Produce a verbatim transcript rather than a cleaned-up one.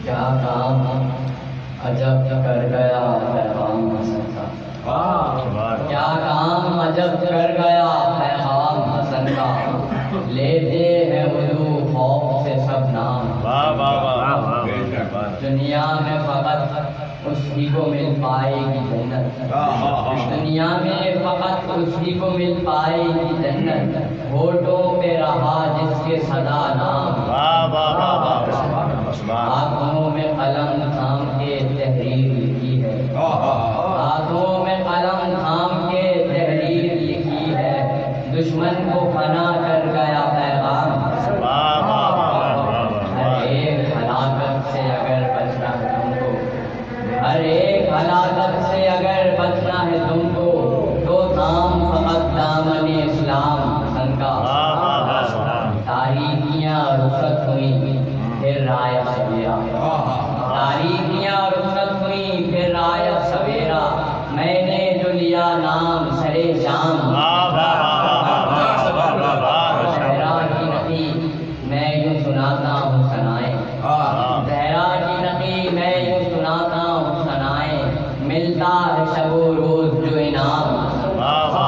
کیا کام عجب کر گیا پیغام حسن کا، کیا کام عجب کر گیا پیغام حسن کا، لیتے ہیں وضو خوف سے سب نام، دنیا میں فقط اس ہی کو مل پائے گی جنت، دنیا میں فقط اس ہی کو مل پائے گی جنت، ہوٹوں پہ رہا جس کے صدا نام، ہاتھوں میں قلم تھام کے تحریر لکھی ہے، ہاتھوں میں قلم تھام کے تحریر لکھی ہے، دشمن کو فنا کر گیا پیغام، ہر ایک ہلاکت سے اگر بچنا ہے تم کو، ہر ایک ہلاکت سے اگر بچنا ہے تم کو، تو دام فقط دامن اسلام حسن کا، تاریخیاں رخصت ہوئی پھر رایہ سویرا، تاریخیاں رخصت ہوئی پھر رایہ سویرا، میں نے جو لیا نام سرے جام، زہرا کی نقی میں یوں سناتا ہوں ثنائیں، زہرا کی نقی میں یوں سناتا ہوں ثنائیں، ملتا ہے شب و روز جو انعام،